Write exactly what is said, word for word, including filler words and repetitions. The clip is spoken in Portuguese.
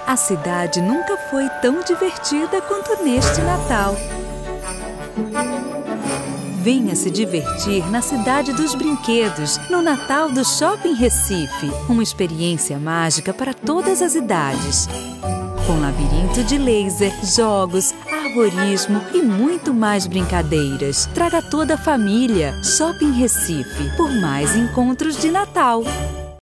A cidade nunca foi tão divertida quanto neste Natal. Venha se divertir na Cidade dos Brinquedos, no Natal do Shopping Recife. Uma experiência mágica para todas as idades. Com labirinto de laser, jogos, arborismo e muito mais brincadeiras. Traga toda a família. Shopping Recife, por mais encontros de Natal.